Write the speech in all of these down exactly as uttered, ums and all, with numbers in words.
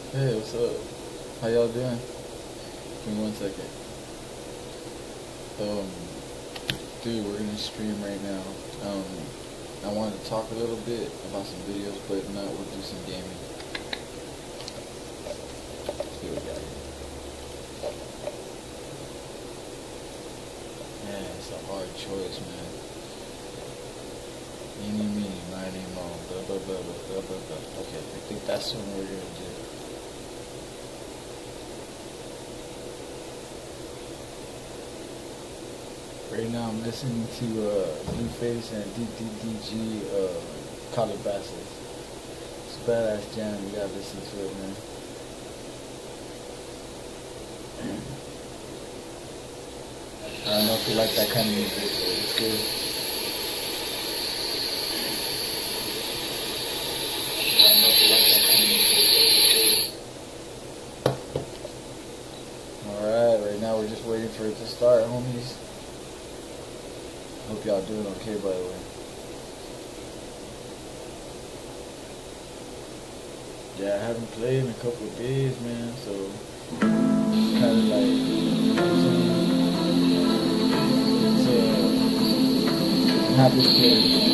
Hey, what's up? How y'all doing? Give me one second. Um, dude, we're gonna stream right now. Um, I wanted to talk a little bit about some videos, but not. We'll do some gaming. Let's see what we got here. Man, it's a hard choice, man. Eeny, meeny, miny, mo, blah, blah, blah, blah, blah, blah, blah. Okay, I think that's what we're gonna do. Right now I'm listening to uh, Blueface and D D D G uh, Calabasas. It's a badass jam, you gotta listen to it, man. I don't know if you like that kind of music, but it's good. I don't know if you like that kind of music, but it's good. Alright, right now we're just waiting for it to start, homies. Hope y'all doing okay, by the way. Yeah, I haven't played in a couple of days, man, so kind of like, you know what I'm saying? It's, uh, I'm happy to play.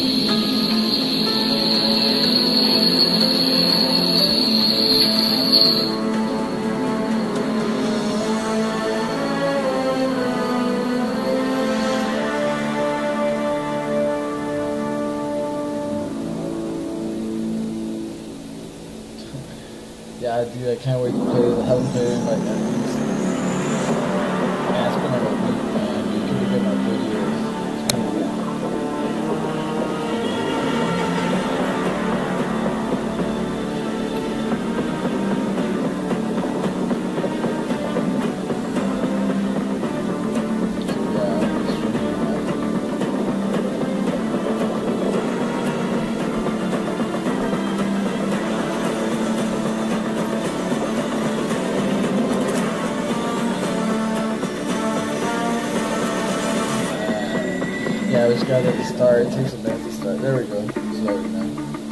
Yeah, dude, I can't wait to play it. I haven't played it in like at least. Man, it's been like a week, man. You can look at my videos. It's been a week. Yeah, we just got it to start. It takes a minute to start. There we go. It's loading now.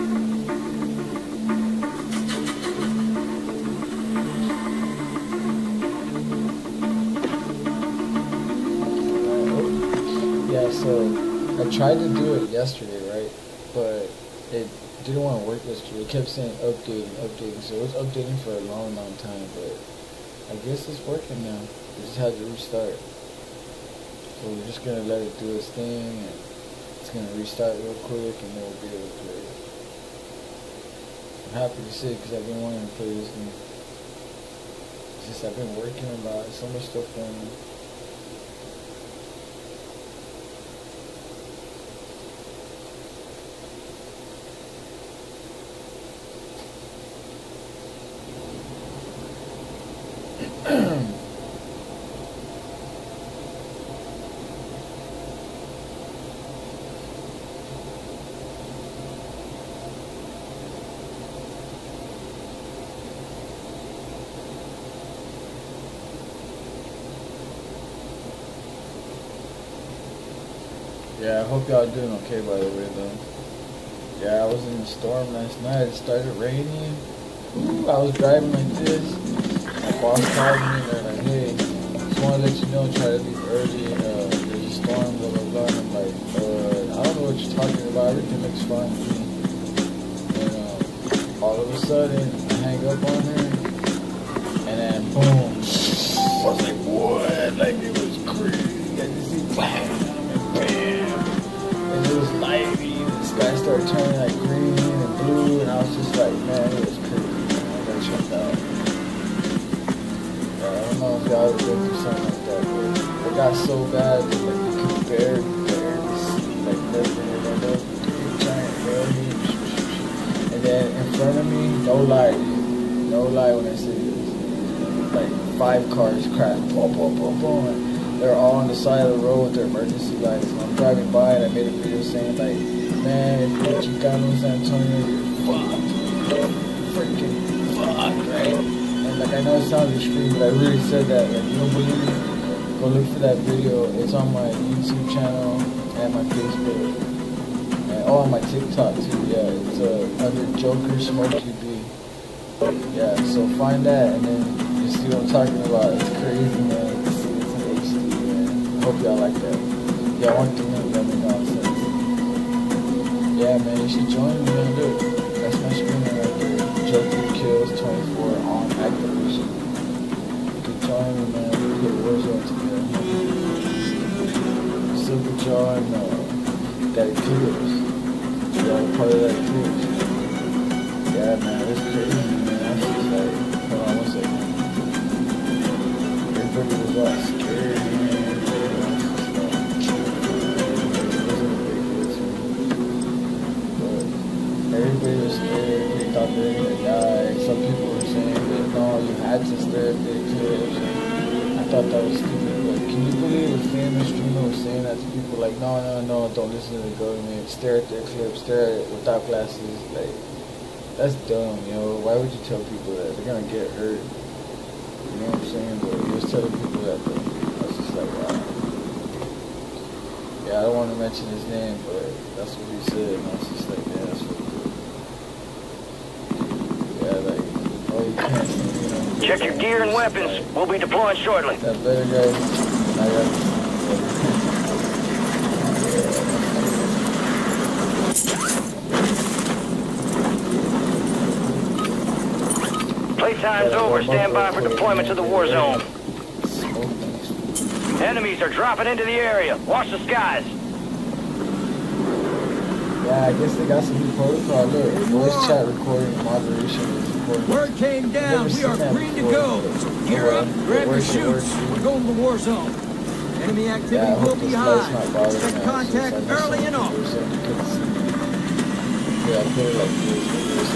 Yeah, so I tried to do it yesterday, right? But it didn't want to work yesterday. It kept saying updating, updating. So it was updating for a long, long time. But I guess it's working now. We just had to restart. So we're just going to let it do its thing, and it's going to restart real quick, and then we'll be able to play it. I'm happy to see it because I've been wanting to play this game. It's just I've been working a lot, so much stuff going on. Yeah, I hope y'all doing okay, by the way, though. Yeah, I was in the storm last night. It started raining. Ooh, I was driving like this. My boss called me and they're like, hey, just want to let you know, try to leave early. Uh, there's a storm, blah, blah, blah. And I'm like, uh, I don't know what you're talking about. Everything looks fine to me. And uh, all of a sudden, I hang up on her. And then, boom. I was like, what? Like, it was crazy. I just see bam. And it was lightning, and the sky started turning like green and blue, and I was just like, man, it was crazy, man. I got checked out. Yeah, I don't know if y'all ever been through something like that, but it got so bad that like, you could barely, barely see, like, nothing, and then there was a big giant railhead, and then in front of me, no lie, dude, no lie when I say this, like, five cars crashed, boom, boom, boom, boom. They're all on the side of the road with their emergency lights. And I'm driving by and I made a video saying like, man, if you're Chicano in San Antonio, you're fucked. You're freaking fucked, right? And like I know it sounds extreme, but I really said that. Like, you don't believe me? Go look for that video. It's on my YouTube channel and my Facebook. And oh, on my TikTok too, yeah. It's uh, under Joker Smokey B. Yeah, so find that, and then you see what I'm talking about. It's crazy, man. It's, it's in H D, man. I hope y'all like that. Y'all want the link, let me know. Yeah, man, you should join me, man. Look, that's my screen right there. Joker Kills twenty-four on activation. You can join me, man. We can get Warzone together. Silver Jaw and uh, that Eclipse. Y'all part of that Eclipse. Yeah, man, it's crazy, man. That's just like, hold on one second. Everybody was all scared, man. Everybody was scared, they thought they were gonna die. Some people were saying that no, you had to stare at the eclipse. I thought that was stupid, but can you believe a famous streamer was saying that to people like, no, no, no, don't listen to the government, stare at the eclipse, stare at it without glasses, like, that's dumb, yo. Why would you tell people that? They're gonna get hurt. You know what I'm saying? But he was telling people that, though. I was just like, wow. Yeah, I don't want to mention his name, but that's what he said, and I was just like, yeah, that's what Yeah, like, oh, you can't, you know. Check your gear and weapons. Like, we'll be deploying shortly. That better guy, I got Playtime's over. Stand by for deployment to the war zone. Enemies are dropping into the area. Watch the skies. Yeah, I guess they got some new protocol. Look, voice chat recording, moderation is recording. Word came down. We are green to go. So gear up, grab your chutes. We're going to the war zone. Enemy activity yeah, will be high. Expect contact early and often. Yeah, I put it like this.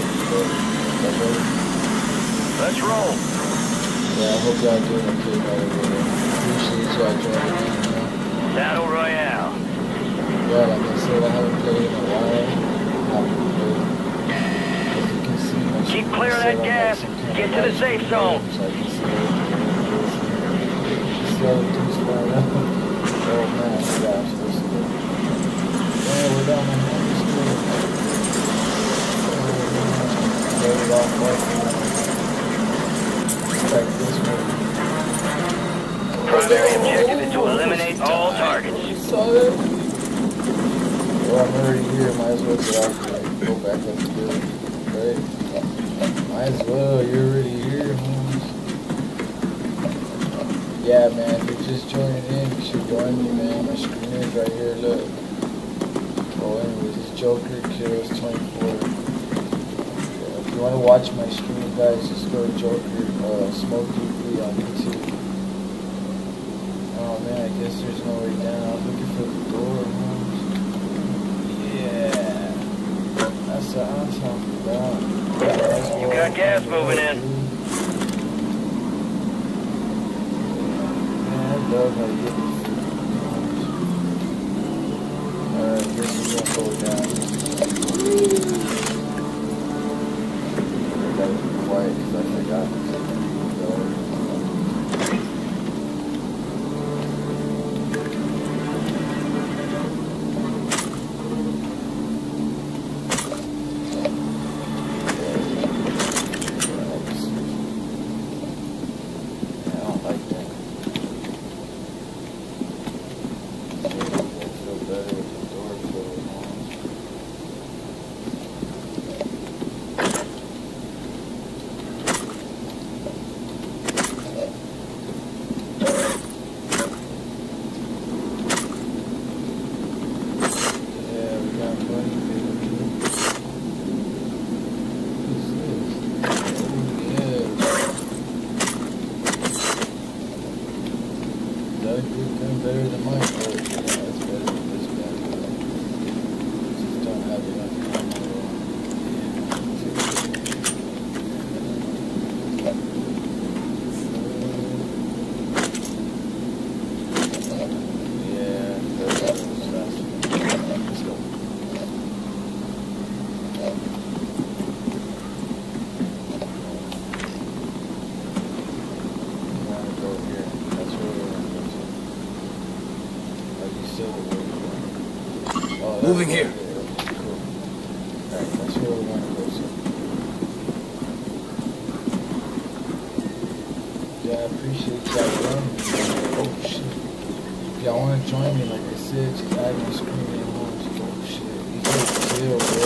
Let's roll. Yeah, I hope y'all doing okay, by the way. Appreciate y'all joining in. Battle Royale. Yeah, like I said, I haven't played in a while. I haven't played. As you can see, my Keep clear of that gas. Get to the safe zone. So I can see see all the dudes flying up. Oh man, I forgot I'm supposed to go. Yeah, we're down my home school. Oh man, it off like Like this one. Primary objective is to eliminate all targets. You saw that? Well, I'm already here. Might as well get off and go back up the building. Right? Might as well. You're already here, homies. Yeah, man. If you're just joining in, you should join me, man. My screen is right here. Look. Oh, anyways, it's Joker Kills twenty-four. If you want to watch my stream, guys, just go to Joker uh, Smoke Deeply on YouTube. Oh man, I guess there's no way down. I was looking for the door. Huh? Yeah, that's what I'm talking about. You got gas moving in. Man, I love how you get this. Alright, this is gonna go down. Gotta be quiet because I forgot. Moving here. Cool. Alright, that's where we want to go. So. Yeah, I appreciate y'all joining me. Oh shit. If y'all want to join me, like I said, just add my screen in home. Oh shit. You can chill, bro.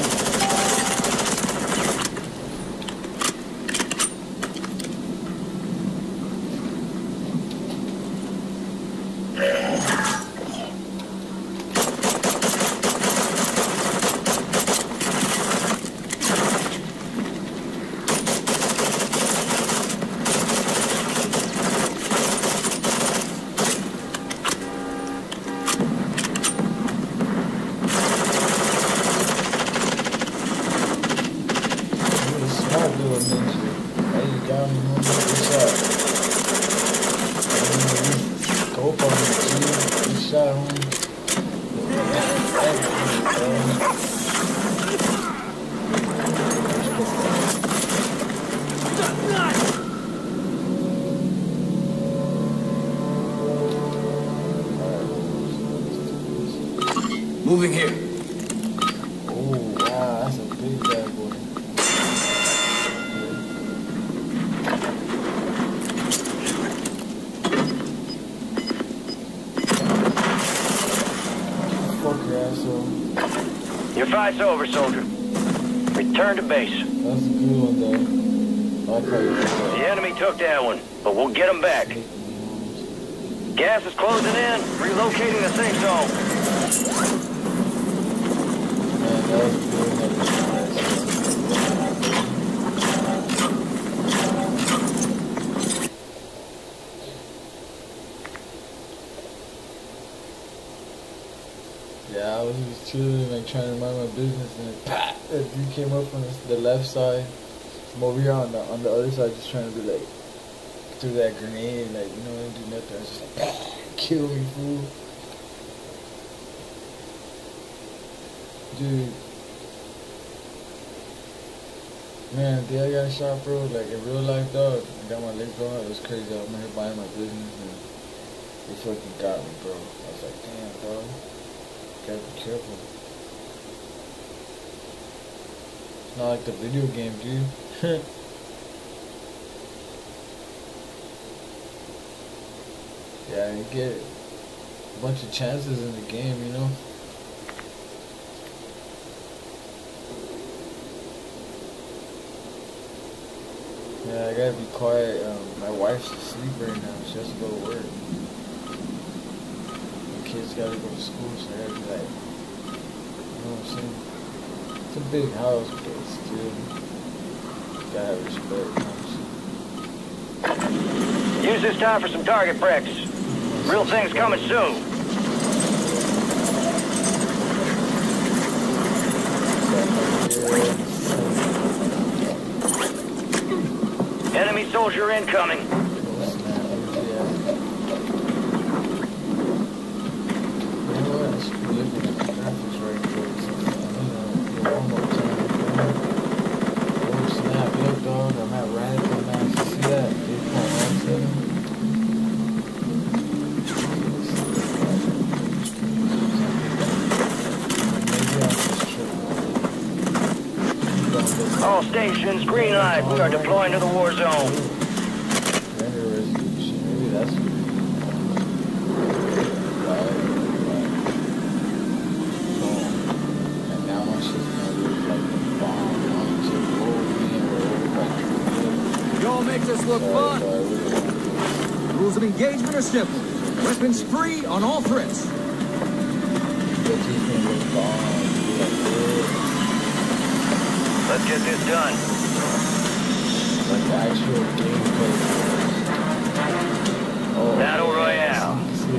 Moving here. Oh, wow, that's a big bad boy. Fuck your asshole. Your fight's over, soldier. Return to base. That's a good one, though. I like how you did that. The enemy took that one, but we'll get them back. Gas is closing in. Relocating the safe zone. Man, that was good. Yeah, I was just chilling, like trying to mind my business, and then, pah, that dude came up from the, the left side. I'm over here on the on the other side, just trying to be like, threw that grenade, like, you know, I didn't do nothing. I was just like, pah, kill me, fool. Dude. Man, the day I got shot, bro, like in real life, dog, I got my leg blown out. It was crazy. I was here buying my business, and they fucking got me, bro. I was like, damn, bro. Gotta be careful. It's not like the video game, dude. Yeah, you get a bunch of chances in the game, you know? Yeah, I gotta be quiet. Um, my wife's asleep right now. She has to go to work. My kids gotta go to school, so I gotta be like, you know what I'm saying? It's a big house, but still, gotta have respect, you know. Use this time for some target practice. Real thing's coming soon. Enemy soldier incoming. All stations, green light. We are deploying to the war zone. Maybe that's and now my shit's gonna look like a bomb. Y'all make this look fun. Rules of engagement are simple. Weapons free on all threats. Let's get this done. Like the actual gameplay. Oh, Battle Royale. See a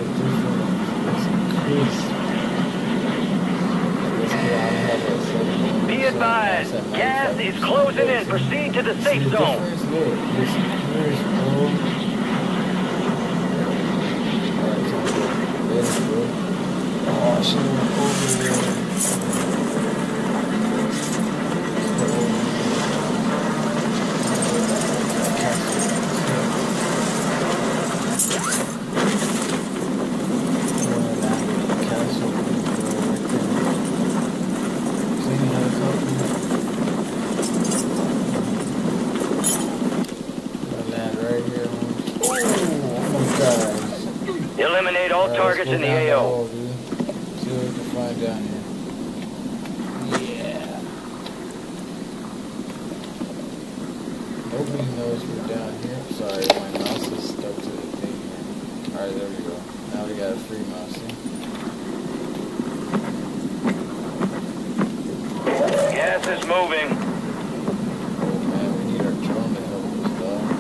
difference. Be advised, gas is closing in. Proceed to the safe zone. Oh, shit, over there. Land right here. guys. Eliminate all Right, targets in the down A O. hole, dude. See what we can find down here. Yeah. Nobody knows we're down here. Sorry, my mouse is stuck to the thing here. Alright, there we go. Now we got a free mouse, see? Gas is moving. Oh man, we need our drone to help us though.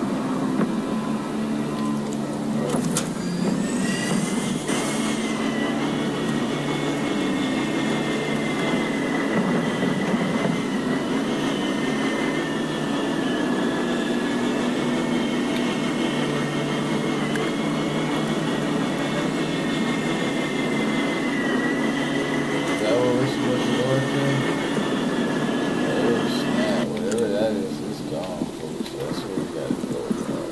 Is that what we're supposed to work in? Oh snap, whatever that is, it's gone, folks. That's where we gotta go, bro.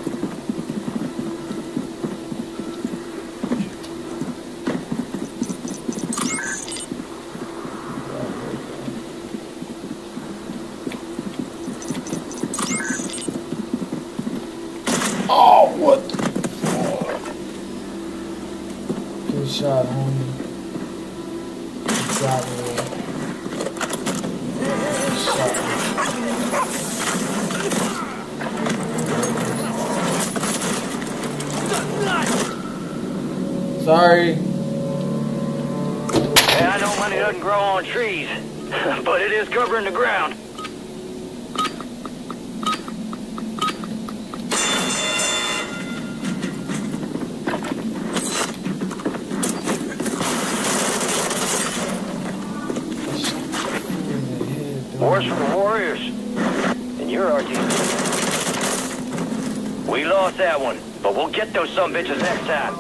Oh, what the fuck? Good shot, homie. You got me. Good shot, sorry. Hey, I know money doesn't grow on trees, but it is covering the ground. Horse for the Warriors. And you're our team. We lost that one, but we'll get those sumbitches next time.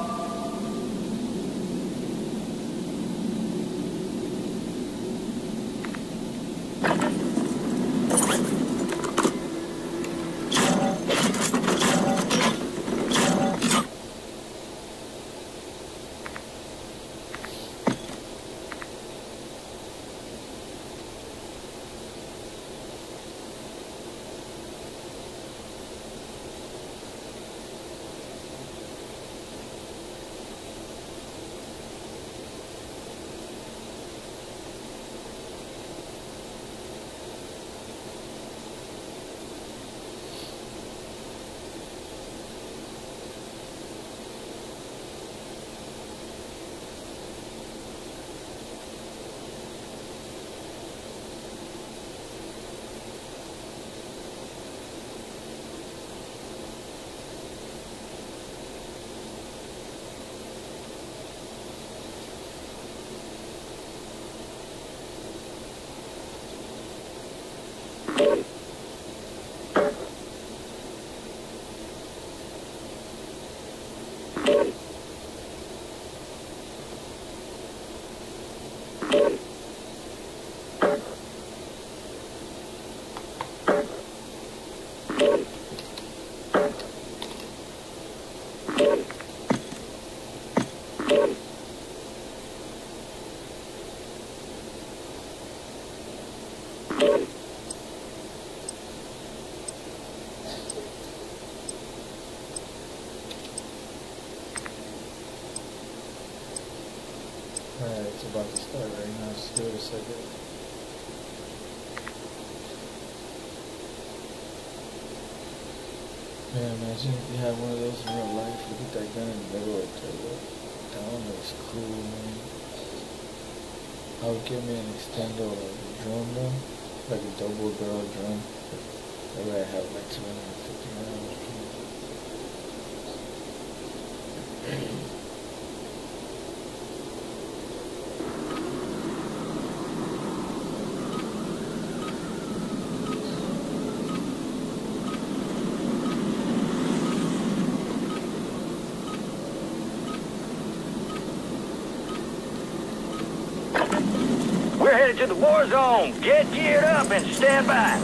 Alright, it's about to start right now. Just give it a second. Man, imagine if you had one of those in real life. Look at that gun in the middle of the table. That one looks cool, man. I would give me an extendo like a drone though. Like a double barrel drone. That way I have like two hundred fifty rounds. We're headed to the war zone. Get geared up and stand by.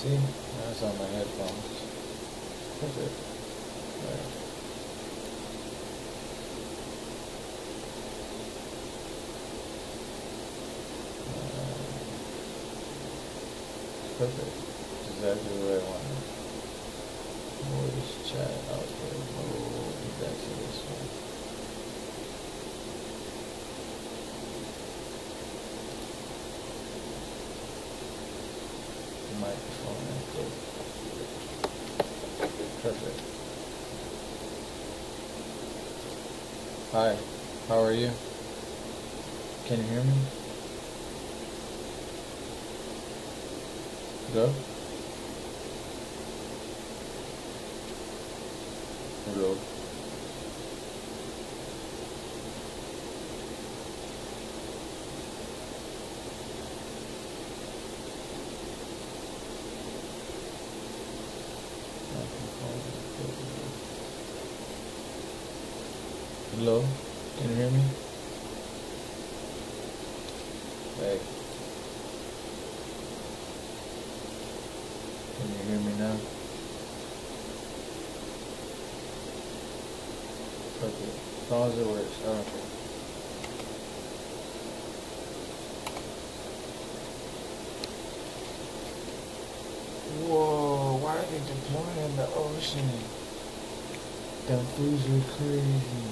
See? Now it's on my headphones. Perfect. Right. Uh, perfect. Exactly what I wanted. Move this chat out here. Move back to this one. Microphone and go. Perfect. Hi, how are you? Can you hear me? Go. Hello. Hello, can you hear me? Hey. Can you hear me now? Perfect. As long as it works, I don't care. Whoa, why are they deploying in the ocean? Them foos are crazy.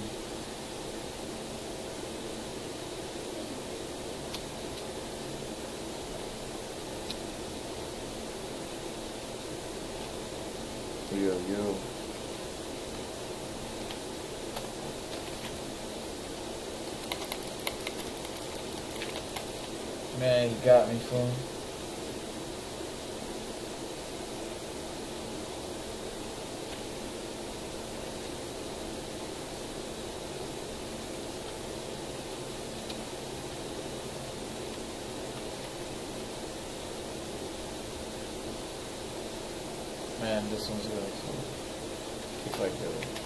Yo, yo. Man, he got me, fool. Man, this one's good. If I kill it.